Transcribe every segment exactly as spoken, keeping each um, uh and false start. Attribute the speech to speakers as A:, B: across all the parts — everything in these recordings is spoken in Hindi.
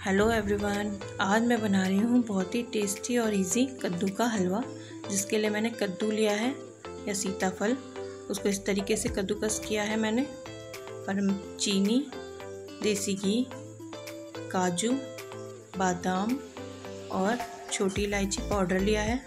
A: हेलो एवरीवन, आज मैं बना रही हूँ बहुत ही टेस्टी और इजी कद्दू का हलवा। जिसके लिए मैंने कद्दू लिया है या सीताफल, उसको इस तरीके से कद्दूकस किया है मैंने। और चीनी, देसी घी, काजू, बादाम और छोटी इलायची पाउडर लिया है।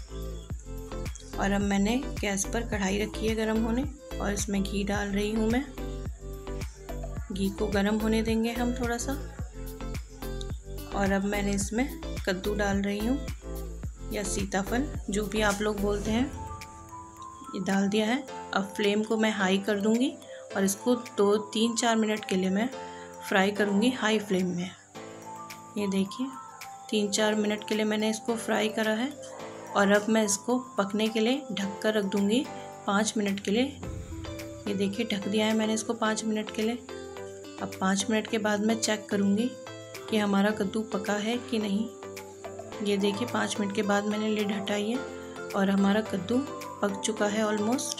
A: और अब मैंने गैस पर कढ़ाई रखी है गरम होने और इसमें घी डाल रही हूँ मैं। घी को गरम होने देंगे हम थोड़ा सा। और अब मैंने इसमें कद्दू डाल रही हूँ या सीताफल, जो भी आप लोग बोलते हैं, ये डाल दिया है। अब फ्लेम को मैं हाई कर दूँगी और इसको दो तीन चार मिनट के लिए मैं फ्राई करूँगी हाई फ्लेम में। ये देखिए, तीन चार मिनट के लिए मैंने इसको फ्राई करा है। और अब मैं इसको पकने के लिए ढक कर रख दूँगी पाँच मिनट के लिए। ये देखिए, ढक दिया है मैंने इसको पाँच मिनट के लिए। अब पाँच मिनट के बाद मैं चेक करूँगी कि हमारा कद्दू पका है कि नहीं। ये देखिए, पाँच मिनट के बाद मैंने लिड हटाई है और हमारा कद्दू पक चुका है ऑलमोस्ट।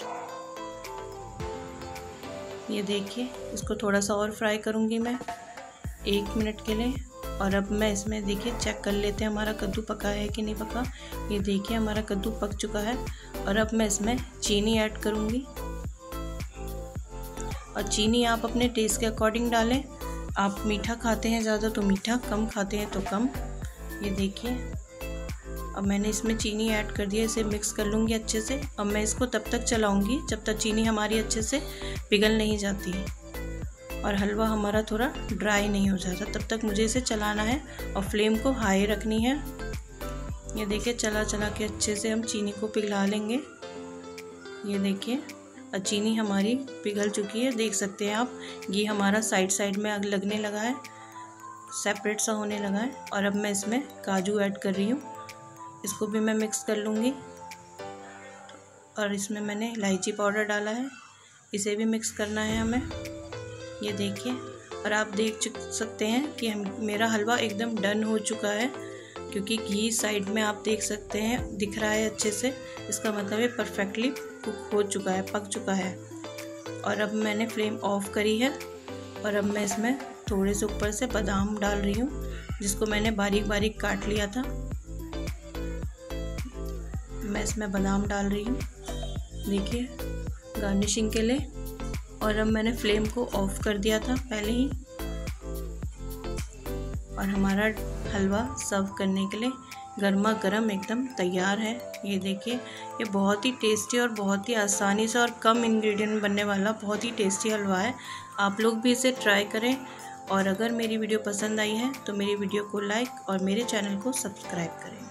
A: ये देखिए, इसको थोड़ा सा और फ्राई करूँगी मैं एक मिनट के लिए। और अब मैं इसमें देखिए चेक कर लेते हैं हमारा कद्दू पका है कि नहीं पका। ये देखिए, हमारा कद्दू पक चुका है। और अब मैं इसमें चीनी ऐड करूँगी। और चीनी आप अपने टेस्ट के अकॉर्डिंग डालें। आप मीठा खाते हैं ज़्यादा तो मीठा, कम खाते हैं तो कम। ये देखिए, अब मैंने इसमें चीनी ऐड कर दिया। इसे मिक्स कर लूँगी अच्छे से। अब मैं इसको तब तक चलाऊँगी जब तक चीनी हमारी अच्छे से पिघल नहीं जाती और हलवा हमारा थोड़ा ड्राई नहीं हो जाता। तब तक मुझे इसे चलाना है और फ्लेम को हाई रखनी है। ये देखिए, चला चला के अच्छे से हम चीनी को पिघला लेंगे। ये देखिए, और चीनी हमारी पिघल चुकी है, देख सकते हैं आप। घी हमारा साइड साइड में आग लगने लगा है, सेपरेट सा होने लगा है। और अब मैं इसमें काजू ऐड कर रही हूँ। इसको भी मैं मिक्स कर लूँगी। और इसमें मैंने इलायची पाउडर डाला है, इसे भी मिक्स करना है हमें। ये देखिए, और आप देख सकते हैं कि हम मेरा हलवा एकदम डन हो चुका है, क्योंकि घी साइड में आप देख सकते हैं दिख रहा है अच्छे से। इसका मतलब है परफेक्टली कुक हो चुका है, पक चुका है। और अब मैंने फ्लेम ऑफ करी है। और अब मैं इसमें थोड़े से ऊपर से बादाम डाल रही हूँ, जिसको मैंने बारीक बारीक काट लिया था। मैं इसमें बादाम डाल रही हूँ, देखिए, गार्निशिंग के लिए। और अब मैंने फ्लेम को ऑफ कर दिया था पहले ही। और हमारा हलवा सर्व करने के लिए गर्मा गर्म एकदम तैयार है। ये देखिए, ये बहुत ही टेस्टी और बहुत ही आसानी से और कम इंग्रेडिएंट बनने वाला बहुत ही टेस्टी हलवा है। आप लोग भी इसे ट्राई करें। और अगर मेरी वीडियो पसंद आई है तो मेरी वीडियो को लाइक और मेरे चैनल को सब्सक्राइब करें।